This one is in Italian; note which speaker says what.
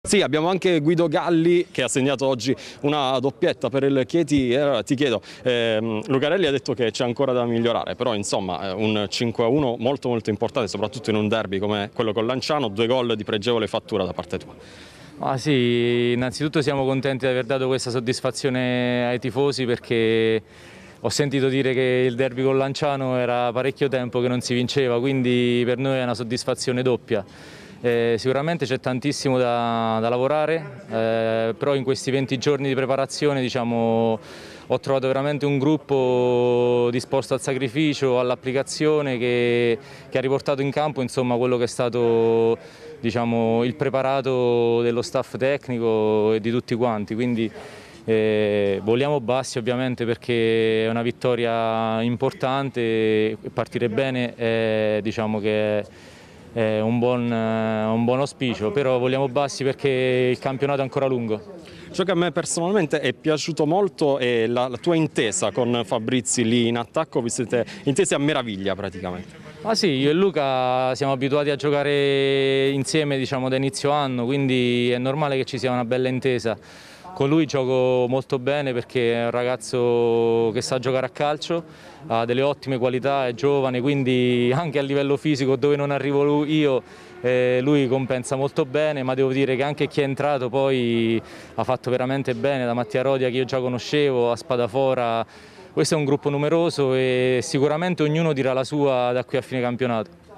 Speaker 1: Sì, abbiamo anche Guido Galli che ha segnato oggi una doppietta per il Chieti. Ti chiedo, Lucarelli ha detto che c'è ancora da migliorare, però insomma un 5-1 molto importante, soprattutto in un derby come quello con Lanciano, 2 gol di pregevole fattura da parte tua.
Speaker 2: Ah sì, innanzitutto siamo contenti di aver dato questa soddisfazione ai tifosi perché ho sentito dire che il derby con Lanciano era parecchio tempo che non si vinceva, quindi per noi è una soddisfazione doppia. Sicuramente c'è tantissimo da lavorare, però in questi 20 giorni di preparazione ho trovato veramente un gruppo disposto al sacrificio, all'applicazione che ha riportato in campo insomma, quello che è stato il preparato dello staff tecnico e di tutti quanti. Quindi, voliamo bassi ovviamente perché è una vittoria importante, partire bene diciamo che è un buon auspicio, però vogliamo bassi perché il campionato è ancora lungo.
Speaker 1: Ciò che a me personalmente è piaciuto molto è la tua intesa con Fabrizi lì in attacco, vi siete intesi a meraviglia praticamente.
Speaker 2: Ah sì, io e Luca siamo abituati a giocare insieme diciamo, da inizio anno, quindi è normale che ci sia una bella intesa. Con lui gioco molto bene perché è un ragazzo che sa giocare a calcio, ha delle ottime qualità, è giovane, quindi anche a livello fisico dove non arrivo io lui compensa molto bene, ma devo dire che anche chi è entrato poi ha fatto veramente bene, da Mattia Rodia che io già conoscevo, a Spadafora. Questo è un gruppo numeroso e sicuramente ognuno dirà la sua da qui a fine campionato.